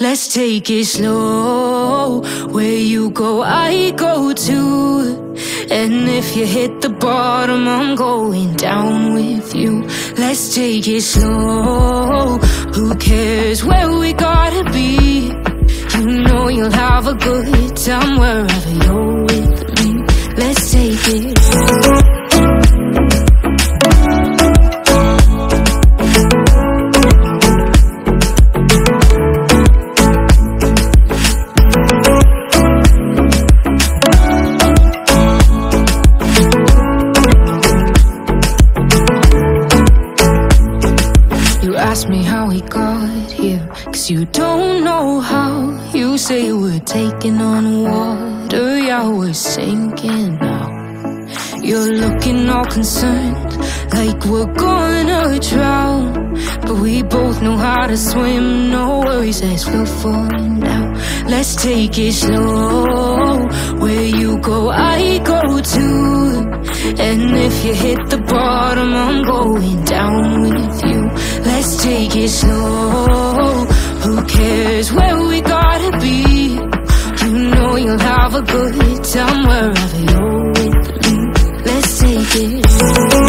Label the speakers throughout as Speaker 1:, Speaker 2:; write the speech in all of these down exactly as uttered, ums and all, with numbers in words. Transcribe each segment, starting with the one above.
Speaker 1: Let's take it slow. Where you go, I go too. And if you hit the bottom, I'm going down with you. Let's take it slow. Who cares where we gotta be? You know you'll have a good time wherever you're with me. Let's take it slow. Ask me how we got here, cause you don't know how. You say we're taking on water, yeah, we're sinking now. You're looking all concerned, like we're gonna drown. But we both know how to swim, no worries as we're falling down. Let's take it slow. Where you go, I go too. And if you hit the bottom, I'm going down with you. Let's take it slow. Who cares where we gotta be? You know you'll have a good time wherever you're with me. Let's take it slow.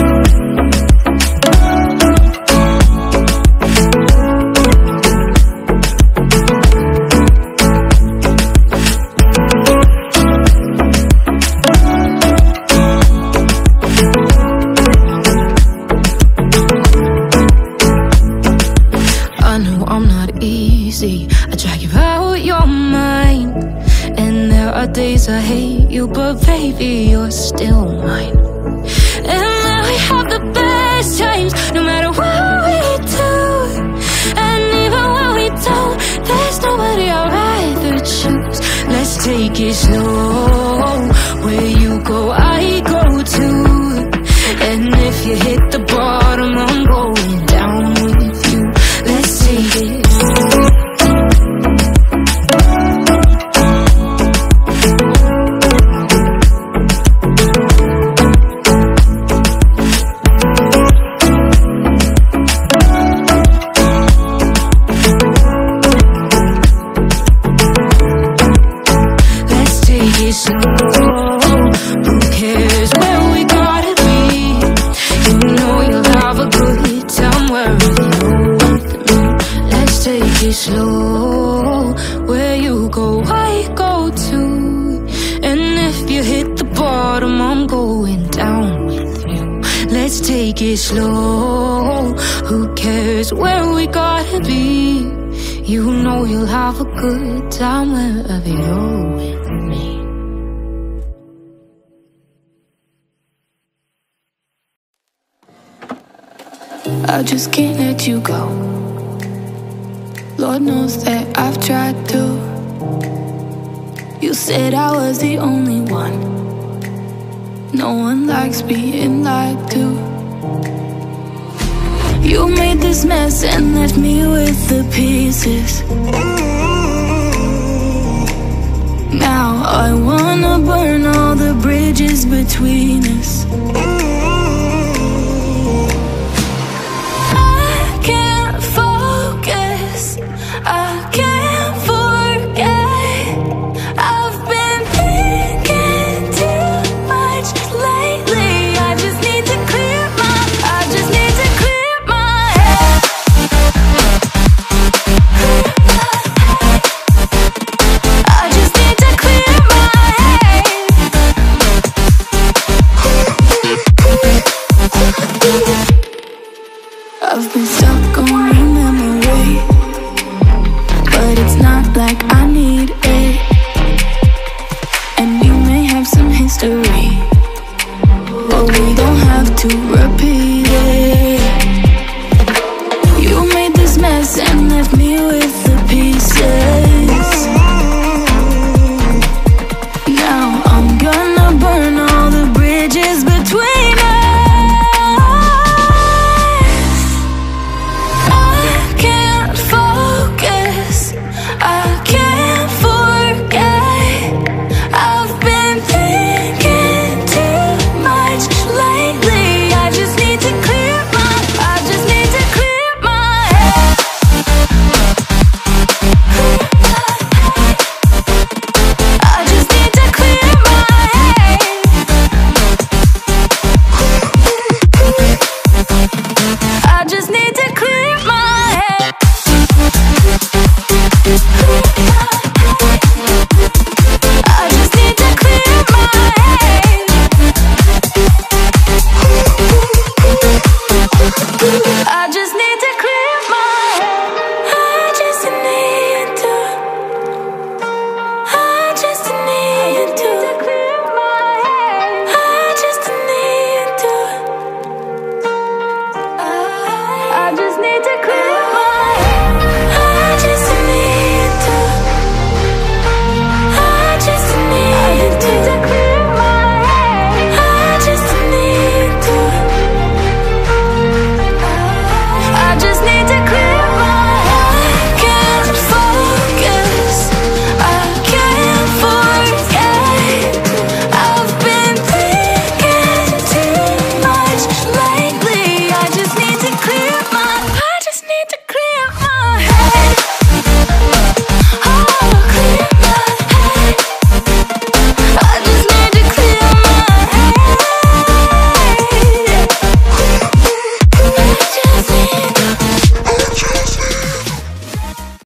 Speaker 1: I drag you out your mind, and there are days I hate you, but baby, you're still mine. And now we have the best times, no matter what we do. And even when we don't, there's nobody I'd rather choose. Let's take it slow. Where you go, I go too. And if you hit the bottom, I'm going down with you. Let's take it slow. Who cares where we gotta be? You know you'll have a good time wherever you're with me. Let's take it slow. Where you go, I go too. And if you hit the bottom, I'm going down with you. Let's take it slow. Who cares where we gotta be? You know you'll have a good time wherever you're with me.
Speaker 2: I just can't let you go. Lord knows that I've tried to. You said I was the only one. No one likes being lied to. You made this mess and left me with the pieces. Now I wanna burn all the bridges between us. I can't forget. I've been thinking too much lately. I just need to clear my, I just need to clear my head. I just need to clear my head. I've been stuck on your memory, but it's not like I need